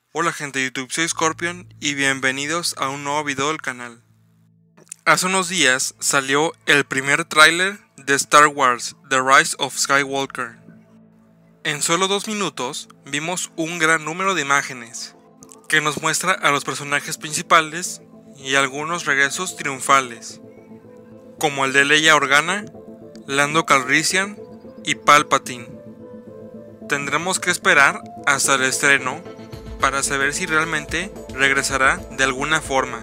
Hola gente de YouTube, soy Scorpion y bienvenidos a un nuevo video del canal. Hace unos días salió el primer tráiler de Star Wars The Rise of Skywalker. En solo 2 minutos vimos un gran número de imágenes que nos muestra a los personajes principales y algunos regresos triunfales, como el de Leia Organa, Lando Calrissian y Palpatine. Tendremos que esperar hasta el estreno para saber si realmente regresará de alguna forma.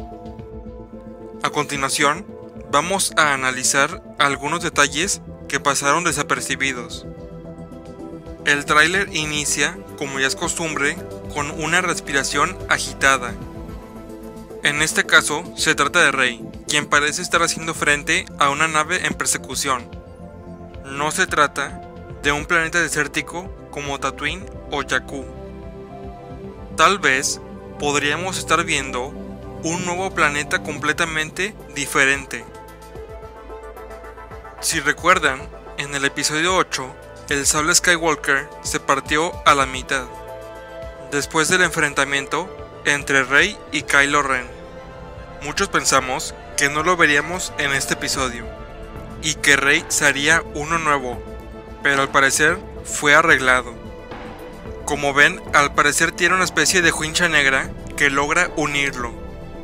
A continuación, vamos a analizar algunos detalles que pasaron desapercibidos. El tráiler inicia, como ya es costumbre, con una respiración agitada. En este caso, se trata de Rey, quien parece estar haciendo frente a una nave en persecución. No se trata de un planeta desértico como Tatooine o Jakku. Tal vez podríamos estar viendo un nuevo planeta completamente diferente. Si recuerdan, en el episodio 8, el sable Skywalker se partió a la mitad, después del enfrentamiento entre Rey y Kylo Ren. Muchos pensamos que no lo veríamos en este episodio, y que Rey se haría uno nuevo, pero al parecer fue arreglado. Como ven, al parecer tiene una especie de juincha negra que logra unirlo.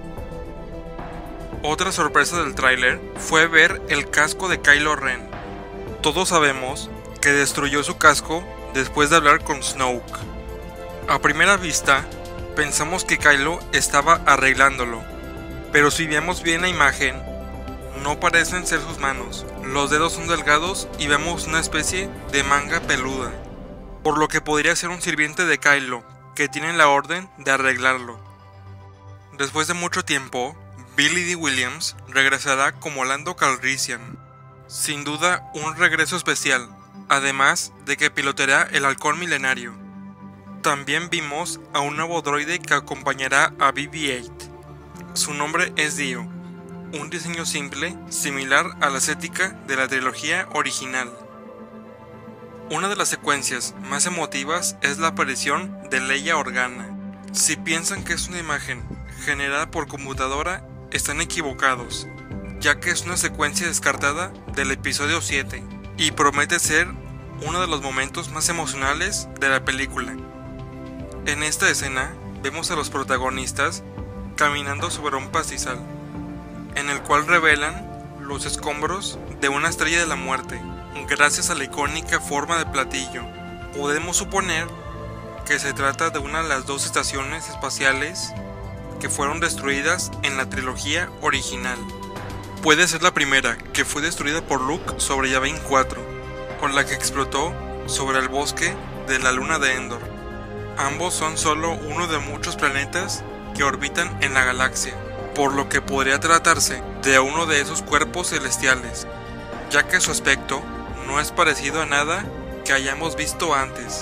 Otra sorpresa del tráiler fue ver el casco de Kylo Ren. Todos sabemos que destruyó su casco después de hablar con Snoke. A primera vista, pensamos que Kylo estaba arreglándolo, pero si vemos bien la imagen, no parecen ser sus manos. Los dedos son delgados y vemos una especie de manga peluda, por lo que podría ser un sirviente de Kylo, que tiene la orden de arreglarlo. Después de mucho tiempo, Billy Dee Williams regresará como Lando Calrissian. Sin duda, un regreso especial, además de que piloteará el halcón milenario. También vimos a un nuevo droide que acompañará a BB-8. Su nombre es Dio, un diseño simple, similar a la estética de la trilogía original. Una de las secuencias más emotivas es la aparición de Leia Organa. Si piensan que es una imagen generada por computadora, están equivocados, ya que es una secuencia descartada del episodio 7 y promete ser uno de los momentos más emocionales de la película. En esta escena vemos a los protagonistas caminando sobre un pastizal, en el cual revelan los escombros de una estrella de la muerte. Gracias a la icónica forma de platillo, podemos suponer que se trata de una de las 2 estaciones espaciales que fueron destruidas en la trilogía original. Puede ser la primera, que fue destruida por Luke sobre Yavin 4, con la que explotó sobre el bosque de la luna de Endor. Ambos son solo uno de muchos planetas que orbitan en la galaxia, por lo que podría tratarse de uno de esos cuerpos celestiales, ya que su aspecto no es parecido a nada que hayamos visto antes.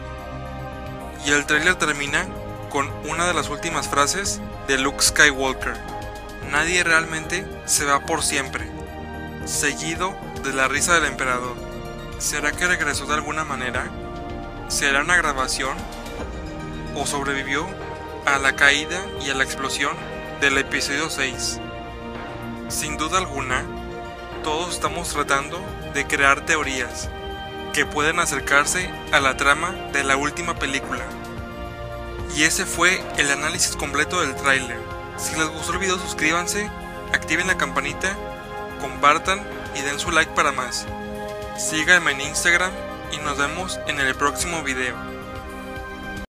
Y el tráiler termina con una de las últimas frases de Luke Skywalker: nadie realmente se va por siempre, seguido de la risa del emperador. ¿Será que regresó de alguna manera? ¿Será una grabación? ¿O sobrevivió a la caída y a la explosión del episodio 6? Sin duda alguna, todos estamos tratando de crear teorías que pueden acercarse a la trama de la última película. Y ese fue el análisis completo del tráiler. Si les gustó el video, suscríbanse, activen la campanita, compartan y den su like para más. Síganme en Instagram y nos vemos en el próximo video.